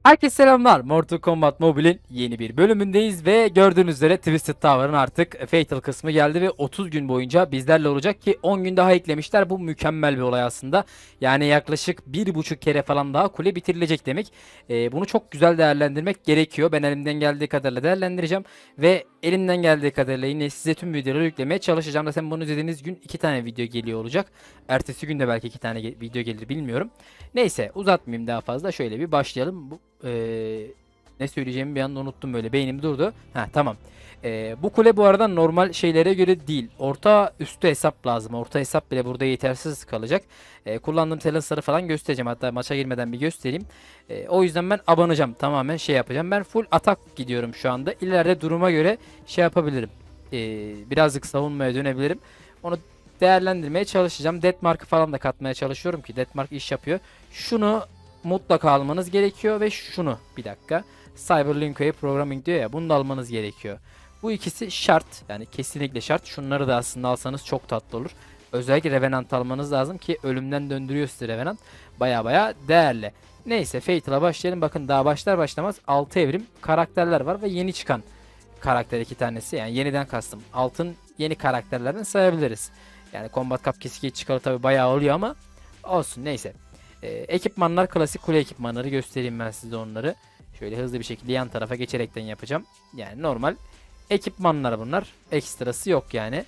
Herkese selamlar. Mortal Kombat Mobile'in yeni bir bölümündeyiz ve gördüğünüz üzere Twisted Tower'ın artık Fatal kısmı geldi ve 30 gün boyunca bizlerle olacak ki 10 gün daha eklemişler. Bu mükemmel bir olay aslında. Yani yaklaşık 1,5 kere falan daha kule bitirilecek demek. Bunu çok güzel değerlendirmek gerekiyor. Ben elimden geldiği kadarıyla değerlendireceğim ve elimden geldiği kadarıyla yine size tüm videoları yüklemeye çalışacağım. Zaten bunu izlediğiniz gün 2 tane video geliyor olacak. Ertesi gün de belki 2 tane video gelir, bilmiyorum. Neyse, uzatmayayım daha fazla. Şöyle bir başlayalım. Ne söyleyeceğimi bir anda unuttum, böyle beynim durdu. Ha, tamam. Bu kule bu arada normal şeylere göre değil. Orta üstü hesap lazım. Orta hesap bile burada yetersiz kalacak. Kullandığım talents'ları falan göstereceğim. Hatta maça girmeden bir göstereyim. O yüzden ben abanacağım. Tamamen şey yapacağım. Ben full atak gidiyorum şu anda. İleride duruma göre şey yapabilirim. Birazcık savunmaya dönebilirim. Onu değerlendirmeye çalışacağım. Deathmark'ı falan da katmaya çalışıyorum ki Deathmark iş yapıyor. Şunu mutlaka almanız gerekiyor ve şunu, bir dakika, Cyberlink'e programming diyor ya, bunu da almanız gerekiyor. Bu ikisi şart, yani kesinlikle şart. Şunları da aslında alsanız çok tatlı olur. Özellikle Revenant almanız lazım ki ölümden döndürüyor sizi Revenant. Baya baya değerli. Neyse, Fatal'a başlayalım. Bakın daha başlar başlamaz 6 evrim karakterler var ve yeni çıkan karakter 2 tanesi, yani yeniden kastım. Altın yeni karakterlerden sayabiliriz. Yani Combat Cup keski çıkalı tabi bayağı oluyor ama olsun, neyse. Ekipmanlar klasik kule ekipmanları, göstereyim ben size onları. Şöyle hızlı bir şekilde yan tarafa geçerekten yapacağım. Yani normal ekipmanlar bunlar. Ekstrası yok yani.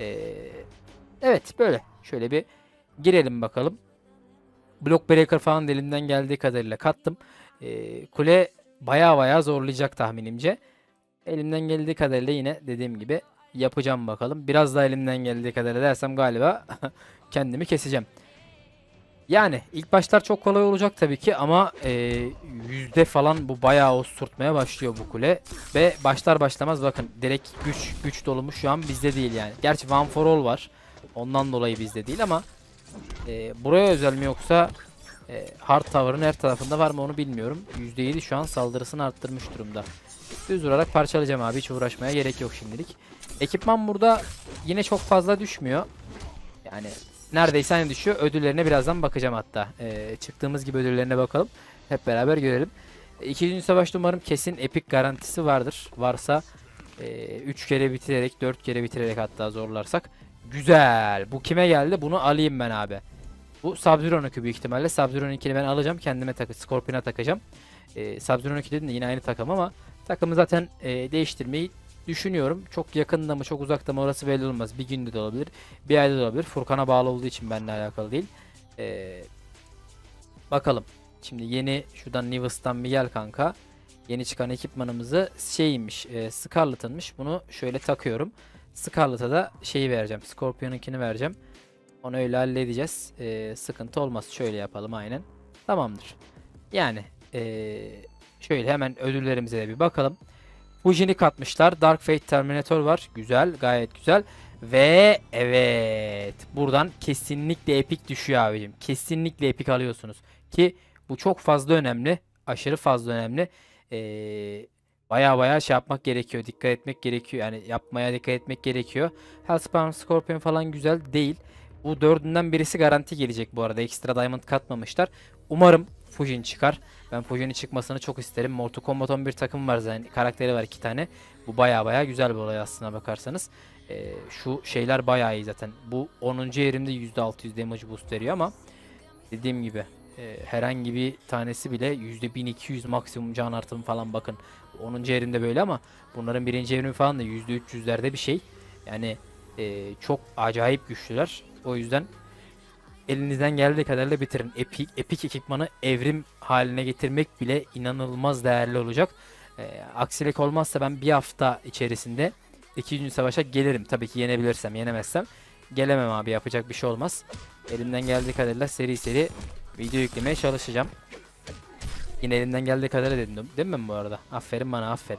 Evet, böyle. Şöyle bir girelim bakalım. Block Breaker falan da elimden geldiği kadarıyla kattım. Kule baya baya zorlayacak tahminimce. Elimden geldiği kadarıyla yine dediğim gibi yapacağım bakalım. Biraz daha elimden geldiği kadarıyla dersem galiba kendimi keseceğim. Yani ilk başlar çok kolay olacak tabii ki ama yüzde falan bu bayağı osurtmaya başlıyor bu kule. Ve başlar başlamaz bakın direkt güç dolumu şu an bizde değil yani. Gerçi One for All var. Ondan dolayı bizde değil ama buraya özel mi yoksa Hard Tower'ın her tarafında var mı onu bilmiyorum. %7 şu an saldırısını arttırmış durumda. Düz vurarak parçalayacağım abi, hiç uğraşmaya gerek yok şimdilik. Ekipman burada yine çok fazla düşmüyor. Yani neredeyse aynı düşüyor. Ödüllerine birazdan bakacağım hatta. Çıktığımız gibi ödüllerine bakalım. Hep beraber görelim. İkinci Dünya Savaş'ta umarım kesin epik garantisi vardır. Varsa 3 kere bitirerek, 4 kere bitirerek hatta zorlarsak. Güzel. Bu kime geldi? Bunu alayım ben abi. Bu Sub-Zero'nun büyük ihtimalle. Sub-Zero'nun ikini ben alacağım. Kendime Scorpion'a takacağım. Sub-Zero'nun dedim de yine aynı takım ama takımı zaten değiştirmeyi düşünüyorum. Çok yakında mı çok uzakta mı orası belli olmaz. Bir günde de olabilir. Bir ayda da olabilir. Furkan'a bağlı olduğu için benimle alakalı değil. Bakalım. Şimdi yeni şuradan Nivus'tan bir gel kanka. Yeni çıkan ekipmanımızı şeymiş, Scarlet'ınmış. Bunu şöyle takıyorum. Scarlet'a da şeyi vereceğim. Scorpion'unkini vereceğim. Onu öyle halledeceğiz. Sıkıntı olmaz. Şöyle yapalım aynen. Tamamdır. Yani şöyle hemen ödüllerimize de bir bakalım. Fujin'i katmışlar. Dark Fate Terminator var. Güzel. Gayet güzel. Ve evet. Buradan kesinlikle epik düşüyor abicim. Kesinlikle epik alıyorsunuz. Ki bu çok fazla önemli. Aşırı fazla önemli. Baya baya şey yapmak gerekiyor. Dikkat etmek gerekiyor. Yani yapmaya dikkat etmek gerekiyor. Hellspawn Scorpion falan güzel değil. Bu dördünden birisi garanti gelecek bu arada. Ekstra Diamond katmamışlar. Umarım Fujin çıkar. Ben Fujin'in çıkmasını çok isterim. Mortal Kombat 11 takım var zaten. Karakteri var 2 tane. Bu baya baya güzel bir olay aslına bakarsanız. Şu şeyler baya iyi zaten. Bu 10. yerimde %600 damage boost veriyor ama dediğim gibi herhangi bir tanesi bile %1200 maksimum can artımı falan, bakın. 10. yerimde böyle ama bunların 1. yerimi falan da %300'lerde bir şey. Yani çok acayip güçlüler. O yüzden elinizden geldiği kadarıyla bitirin. Epik ekipmanı evrim haline getirmek bile inanılmaz değerli olacak. Aksilik olmazsa ben bir hafta içerisinde 2. Savaş'a gelirim. Tabii ki yenebilirsem, yenemezsem gelemem abi, yapacak bir şey olmaz. Elimden geldiği kadarıyla seri seri video yüklemeye çalışacağım. Yine elimden geldiği kadarıyla dedim değil mi bu arada? Aferin bana, aferin.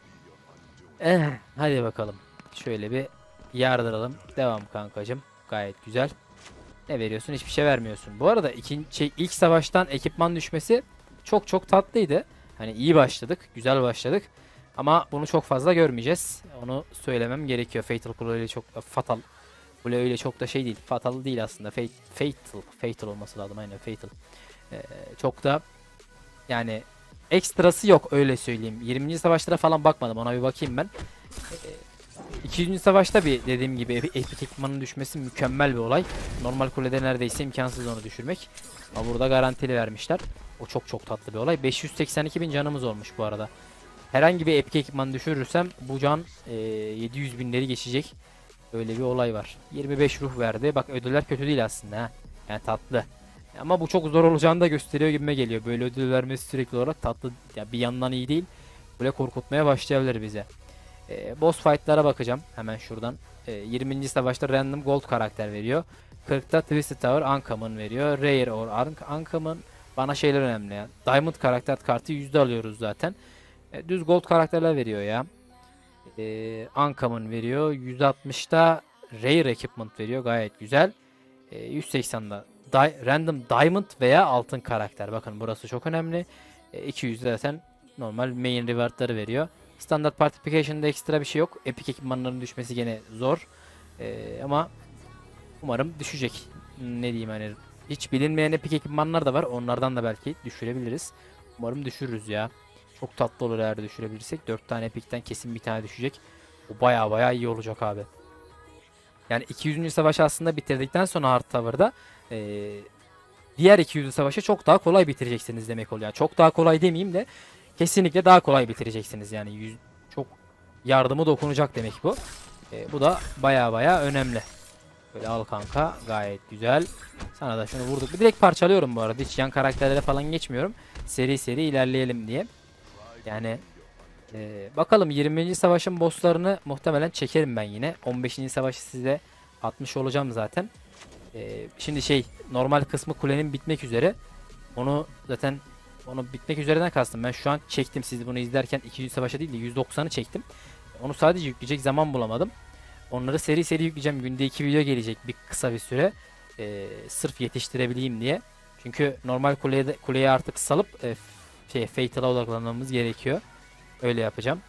Hadi bakalım. Şöyle bir yardıralım. Devam kankacım. Gayet güzel. Ne veriyorsun? Hiçbir şey vermiyorsun. Bu arada ilk savaştan ekipman düşmesi çok çok tatlıydı. Hani iyi başladık, güzel başladık. Ama bunu çok fazla görmeyeceğiz. Onu söylemem gerekiyor. Fatal Kule öyle çok Fatal Kule öyle çok da şey değil. Fatal değil aslında. Fatal olması lazım, aynen Fatal. Çok da yani ekstrası yok, öyle söyleyeyim. 20. savaşlara falan bakmadım, ona bir bakayım ben. 200. savaşta bir dediğim gibi epik ekipmanın düşmesi mükemmel bir olay. Normal kulede neredeyse imkansız onu düşürmek. Ama burada garantili vermişler. O çok çok tatlı bir olay. 582.000 canımız olmuş bu arada. Herhangi bir epik ekipmanı düşürürsem bu can 700 binleri geçecek. Öyle bir olay var. 25 ruh verdi. Bak ödüller kötü değil aslında ha. Yani tatlı. Ama bu çok zor olacağını da gösteriyor gibime geliyor. Böyle ödül vermesi sürekli olarak tatlı. Ya bir yandan iyi değil. Böyle korkutmaya başlayabilir bize. Boss fight'lara bakacağım hemen şuradan. 20. savaşta random gold karakter veriyor. 40'ta Twisted Tower uncommon veriyor. Rare or uncommon. Bana şeyler önemli ya. Diamond karakter kartı %, alıyoruz zaten. Düz gold karakterler veriyor ya. Uncommon veriyor. 160'da Rare Equipment veriyor. Gayet güzel. 180'da Random Diamond veya altın karakter. Bakın burası çok önemli. 200'de zaten normal main rewardları veriyor. Standart Participation'da ekstra bir şey yok. Epic ekipmanların düşmesi gene zor. Ama umarım düşecek. Ne diyeyim, hani hiç bilinmeyen epic ekipmanlar da var. Onlardan da belki düşürebiliriz. Umarım düşürürüz ya. Çok tatlı olur eğer düşürebilirsek. 4 tane epic'ten kesin bir tane düşecek. O baya baya iyi olacak abi. Yani 200. savaşı aslında bitirdikten sonra Hard Tower'da diğer 200. savaşı çok daha kolay bitireceksiniz demek oluyor. Yani çok daha kolay demeyeyim de kesinlikle daha kolay bitireceksiniz. Yani çok yardımı dokunacak demek bu. Bu da baya baya önemli. Böyle al kanka, gayet güzel. Sana da şunu vurduk. Bir direkt parçalıyorum bu arada. Hiç yan karakterlere falan geçmiyorum. Seri seri ilerleyelim diye. Yani bakalım 20. savaşın bosslarını muhtemelen çekerim ben yine. 15. savaşı size atmış olacağım zaten. Şimdi normal kısmı kulenin bitmek üzere. Onu zaten bitmek üzereden kastım. Ben şu an çektim, siz bunu izlerken 200 savaşa değil de 190'ı çektim. Onu sadece yükleyecek zaman bulamadım. Onları seri seri yükleyeceğim. Günde 2 video gelecek bir kısa bir süre. Sırf yetiştirebileyim diye. Çünkü normal kuleye artık salıp Fatal'a odaklanmamız gerekiyor. Öyle yapacağım.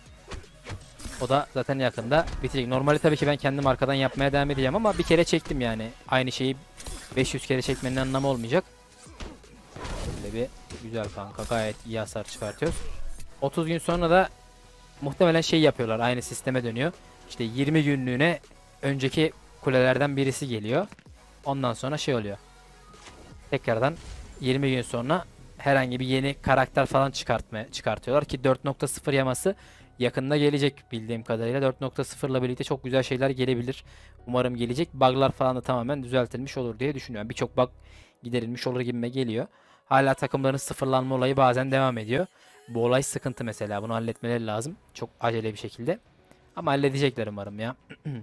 O da zaten yakında bitecek. Normalde tabii ki ben kendim arkadan yapmaya devam edeceğim ama bir kere çektim yani. Aynı şeyi 500 kere çekmenin anlamı olmayacak. Böyle bir güzel kanka, gayet iyi hasar çıkartıyoruz. 30 gün sonra da muhtemelen yapıyorlar. Aynı sisteme dönüyor. İşte 20 günlüğüne önceki kulelerden birisi geliyor. Ondan sonra oluyor. Tekrardan 20 gün sonra herhangi bir yeni karakter falan çıkartıyorlar ki 4.0 yaması yakında gelecek bildiğim kadarıyla. 4.0 ile birlikte çok güzel şeyler gelebilir. Umarım gelecek. Bug'lar falan da tamamen düzeltilmiş olur diye düşünüyorum. Birçok bug giderilmiş olur gibime geliyor. Hala takımların sıfırlanma olayı bazen devam ediyor. Bu olay sıkıntı mesela. Bunu halletmeleri lazım. Çok acele bir şekilde. Ama halledecekler umarım ya.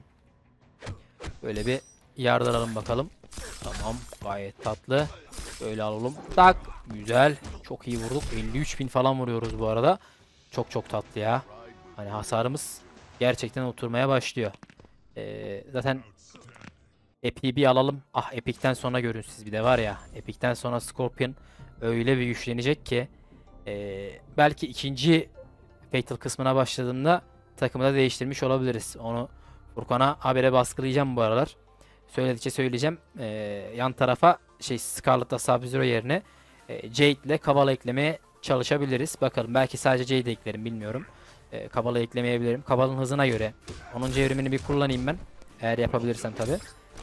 Böyle bir yardıralım bakalım. Tamam. Gayet tatlı. Böyle alalım. Tak. Güzel. Çok iyi vurduk. 53.000 falan vuruyoruz bu arada. Çok çok tatlı ya. Hani hasarımız gerçekten oturmaya başlıyor. Zaten Epic'i bir alalım. Ah, Epic'ten sonra görün siz bir de var ya. Epic'ten sonra Scorpion öyle bir güçlenecek ki belki ikinci Fatal kısmına başladığında takımı da değiştirmiş olabiliriz. Onu Furkan'a habere baskılayacağım bu aralar. Söyledikçe söyleyeceğim. Yan tarafa Scarlet'la Sub-Zero yerine Jade ile Kabala eklemeye çalışabiliriz. Bakalım, belki sadece Jade eklerim, bilmiyorum. Kabala eklemeyebilirim. Kabala'nın hızına göre 10. evrimini bir kullanayım ben. Eğer yapabilirsem tabi.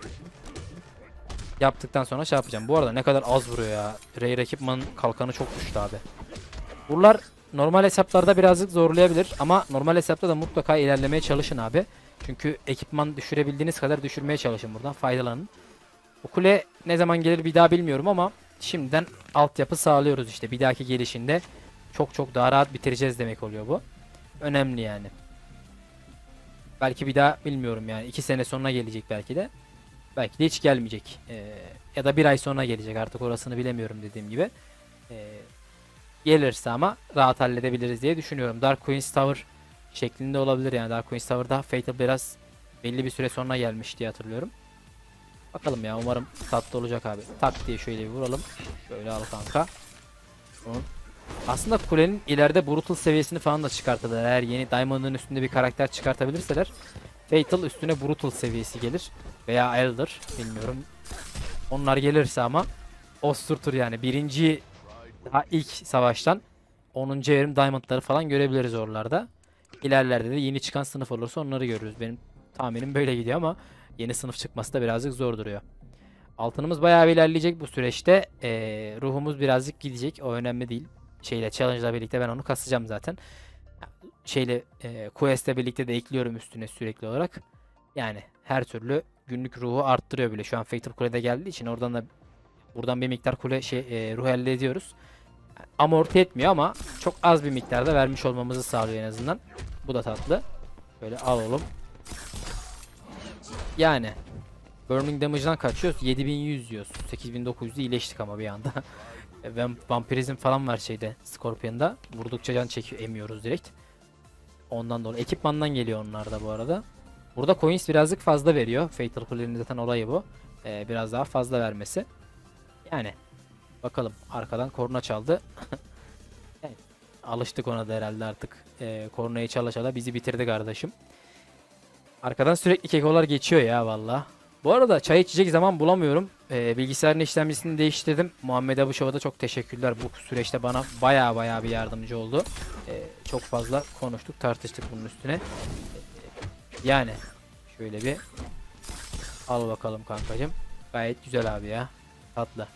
Yaptıktan sonra yapacağım. Bu arada ne kadar az vuruyor ya. Rare Ekipman'ın kalkanı çok güçlü abi. Buralar normal hesaplarda birazcık zorlayabilir ama normal hesapta da mutlaka ilerlemeye çalışın abi. Çünkü ekipman düşürebildiğiniz kadar düşürmeye çalışın, buradan faydalanın. Bu kule ne zaman gelir bir daha bilmiyorum ama şimdiden altyapı sağlıyoruz işte. Bir dahaki gelişinde çok çok daha rahat bitireceğiz demek oluyor bu. Önemli yani. Belki bir daha bilmiyorum yani 2 sene sonra gelecek belki de. Belki de hiç gelmeyecek. Ya da 1 ay sonra gelecek, artık orasını bilemiyorum dediğim gibi. Gelirse ama rahat halledebiliriz diye düşünüyorum. Dark Queen's Tower şeklinde olabilir yani. Dark Queen's Tower'da Fatal biraz belli bir süre sonra gelmiş diye hatırlıyorum. Bakalım ya, umarım tatlı olacak abi. Tak diye şöyle bir vuralım. Böyle al kanka. Aslında kulenin ileride Brutal seviyesini falan da çıkartırlar. Eğer yeni Diamond'ın üstünde bir karakter çıkartabilirseler Fatal üstüne Brutal seviyesi gelir. Veya Elder, bilmiyorum. Onlar gelirse ama osturtur yani. Birinci daha ilk savaştan 10. evrim Diamond'ları falan görebiliriz oralarda. İlerlerde de yeni çıkan sınıf olursa onları görürüz. Benim tahminim böyle gidiyor ama yeni sınıf çıkması da birazcık zor duruyor. Altınımız bayağı bir ilerleyecek bu süreçte. Ruhumuz birazcık gidecek. O önemli değil. Challenge'la birlikte ben onu kasacağım zaten. Quest'le birlikte de ekliyorum üstüne sürekli olarak. Yani her türlü günlük ruhu arttırıyor bile. Şu an Fatal Kule'de geldiği için buradan bir miktar ruh elde ediyoruz. Amorti etmiyor ama çok az bir miktarda vermiş olmamızı sağlıyor en azından. Bu da tatlı. Böyle al oğlum. Yani Burning Damage'dan kaçıyoruz. 7100 yiyoruz. 8900'de iyileştik ama bir anda. Vampirizm falan var Scorpion'da. Vurdukça can çekiyor, emiyoruz direkt. Ondan dolayı. Ekipmandan geliyor onlar da bu arada. Burada coins birazcık fazla veriyor. Fatal Kule'nin zaten olayı bu. Biraz daha fazla vermesi. Yani bakalım, arkadan korna çaldı. Evet, alıştık ona da herhalde artık. Kornayı çala çala bizi bitirdi kardeşim. Arkadan sürekli kekolar geçiyor ya valla. Bu arada çay içecek zaman bulamıyorum. Bilgisayarın işlemcisini değiştirdim. Muhammed Abuşov'a da çok teşekkürler. Bu süreçte bana baya bir yardımcı oldu. Çok fazla konuştuk, tartıştık bunun üstüne. Yani şöyle bir al bakalım kankacım. Gayet güzel abi ya. Tatlı.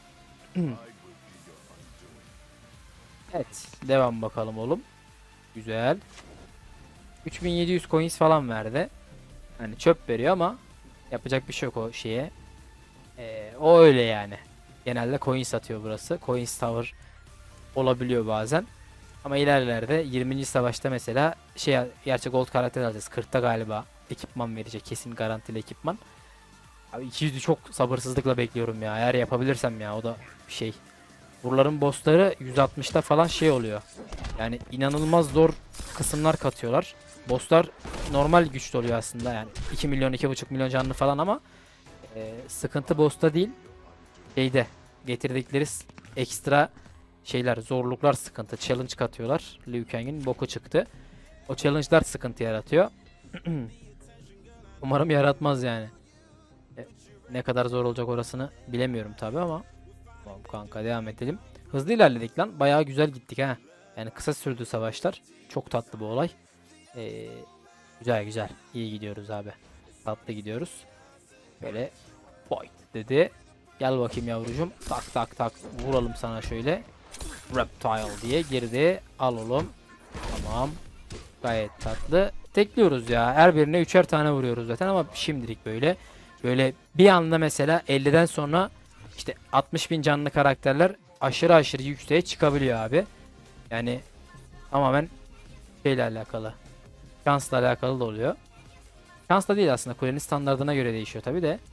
Evet, devam bakalım oğlum. Güzel. 3700 coins falan verdi. Hani çöp veriyor ama yapacak bir şey yok o şeye. O öyle yani. Genelde coin satıyor burası. Coins Tower olabiliyor bazen. Ama ilerlerde 20. savaşta mesela gerçi gold karakter alacağız. 40'ta galiba ekipman verecek. Kesin garantili ekipman. Abi 200'ü çok sabırsızlıkla bekliyorum ya. Eğer yapabilirsem ya, o da bir şey. Buraların bossları 160'ta falan oluyor. Yani inanılmaz zor kısımlar katıyorlar. Bosslar normal güçlü oluyor aslında yani. 2 milyon 2,5 milyon canlı falan ama sıkıntı boss'ta değil. Getirdikleri ekstra zorluklar sıkıntı. Challenge katıyorlar. Liu Kang'in boku çıktı. O challenge'lar sıkıntı yaratıyor. Umarım yaratmaz yani. Ne kadar zor olacak orasını bilemiyorum tabi ama. Tamam kanka, devam edelim. Hızlı ilerledik lan. Bayağı güzel gittik ha. Yani kısa sürdü savaşlar. Çok tatlı bu olay. Güzel. İyi gidiyoruz abi. Tatlı gidiyoruz. Böyle fight dedi. Gel bakayım yavrucum. Tak vuralım sana şöyle. Reptile diye girdi. Al oğlum. Tamam. Gayet tatlı. Tekliyoruz ya. Her birine 3'er tane vuruyoruz zaten ama şimdilik böyle. Böyle bir anda mesela 50'den sonra işte 60.000 canlı karakterler aşırı yükseğe çıkabiliyor abi. Yani tamamen alakalı. Şansla alakalı da oluyor. Şansla değil aslında. Kulenin standardına göre değişiyor tabi de.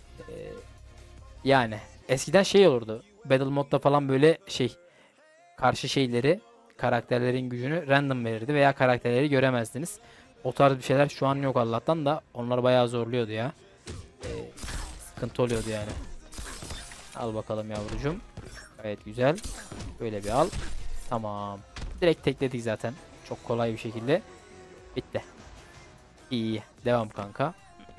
Yani eskiden olurdu. Battle modda falan böyle karşı karakterlerin gücünü random verirdi veya karakterleri göremezdiniz. O tarz bir şeyler şu an yok Allah'tan da, onlar bayağı zorluyordu ya. Sıkıntı oluyordu yani. Al bakalım yavrucum. Gayet güzel. Böyle bir al. Tamam. Direkt tekledik zaten. Çok kolay bir şekilde. Bitti. İyi. Devam kanka.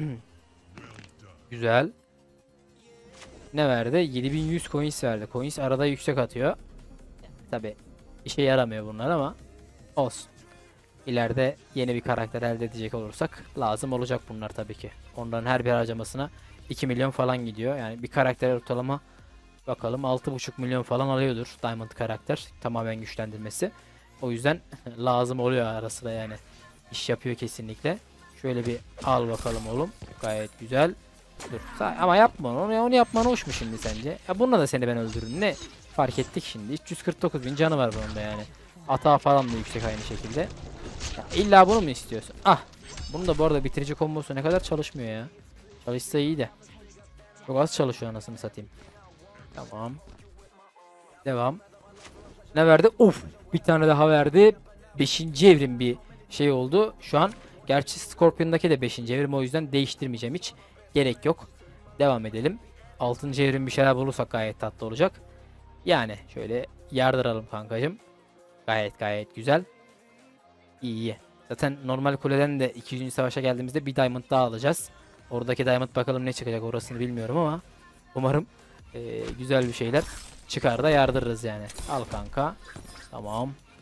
Güzel. Ne verdi? 7100 coins verdi. Coins arada yüksek atıyor. Tabi işe yaramıyor bunlar ama olsun. İleride yeni bir karakter elde edecek olursak lazım olacak bunlar tabii ki. Onların her bir harcamasına 2 milyon falan gidiyor. Yani bir karakter ortalama bakalım 6,5 milyon falan alıyordur Diamond karakter tamamen güçlendirmesi. O yüzden lazım oluyor ara sıra yani. İş yapıyor kesinlikle. Şöyle bir al bakalım oğlum. Gayet güzel. Dur. Ama yapma onu yapman hoş mu şimdi sence? Ya bununla da seni ben öldürürüm. Ne fark ettik şimdi. 349.000 canı var bunun da yani. Atağı falan da yüksek aynı şekilde. Ya illa bunu mu istiyorsun? Ah. Bunun da bu arada bitirici kombosu ne kadar çalışmıyor ya. Çalışsa iyi de. Çok az çalışıyor anasını satayım. Tamam. Devam. Ne verdi? Of. Bir tane daha verdi. 5. evrim bir oldu. Şu an gerçi Scorpion'daki de 5. evrim, o yüzden değiştirmeyeceğim hiç. Gerek yok. Devam edelim. 6. evrim bir şeyler bulursak gayet tatlı olacak. Yani şöyle yardıralım kankacım. Gayet güzel. İyi. Zaten normal kuleden de 200. savaşa geldiğimizde bir diamond daha alacağız. Oradaki diamond bakalım ne çıkacak, orasını bilmiyorum ama umarım güzel bir şeyler çıkar da yardırırız yani. Al kanka. Tamam.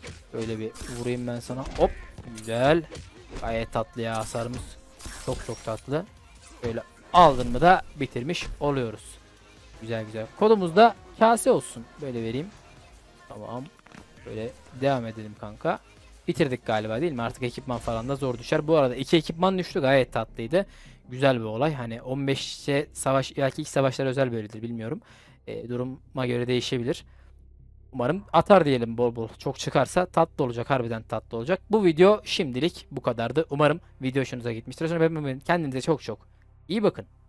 Böyle bir vurayım ben sana. Hop. Güzel. Gayet tatlı ya hasarımız. Çok çok tatlı. Böyle aldın mı da bitirmiş oluyoruz. Güzel güzel. Kodumuz da kase olsun. Böyle vereyim. Tamam. Böyle devam edelim kanka. Bitirdik galiba değil mi? Artık ekipman falan da zor düşer. Bu arada 2 ekipman düştü. Gayet tatlıydı. Güzel bir olay. Hani 15'te savaş, belki ilk savaşlar özel böyledir bilmiyorum. Duruma göre değişebilir. Umarım atar diyelim bol bol. Çok çıkarsa tatlı olacak. Harbiden tatlı olacak. Bu video şimdilik bu kadardı. Umarım video hoşunuza gitmiştir. Sonra kendinize çok çok iyi bakın.